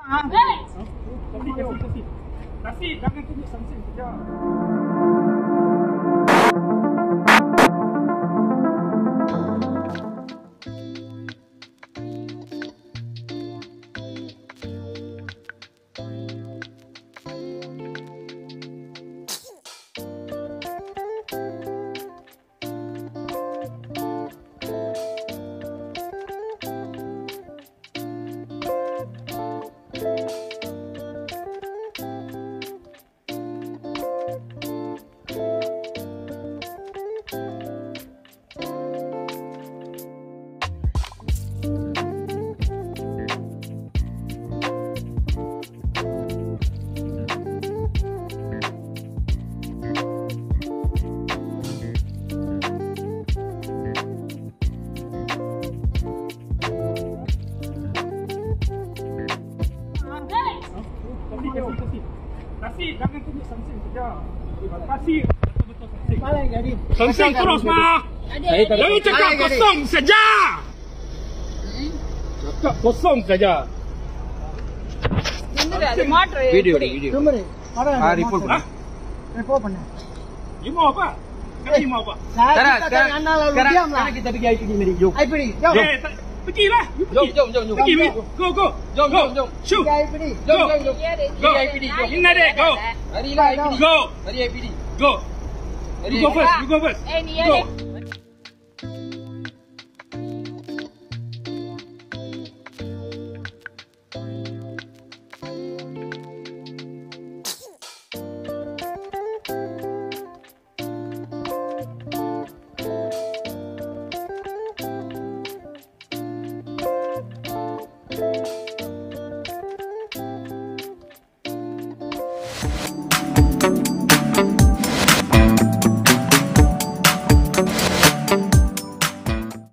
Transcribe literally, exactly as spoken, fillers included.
Hey! Kasih, kasih, kasih. Kasih, jangan tunjuk something saja. Kasih, kasih. Kasih, jangan tunjuk something saja. Kasih, betul-betul something. Mana yang jadi? Something terus, Mak. Jangan cakap kosong saja. Cakap kosong saja. Video, video. Nomor mana? Ah, report. Ah, Report mana? you mau apa? Kami mau apa? Saya Sekarang, kita sekarang, tanya anda lalu sekarang, diam lah. sekarang kita pergi I P D Mary. Jom. I P D, jom. Eh, tak- pergilah. You Jom, pergi. jom, jom, jom. Pergi, Jom, go, go. Jom, Go. jom, jom. Shoot. Pergi I P D. Jom, Go. jom, jom. Go. Pergi I P D, jom. Inna dek, go. Marilah I P D. Go. Mari I P D. Go. Mari You go I P D. first. You go first. Eh, ni Go. ada.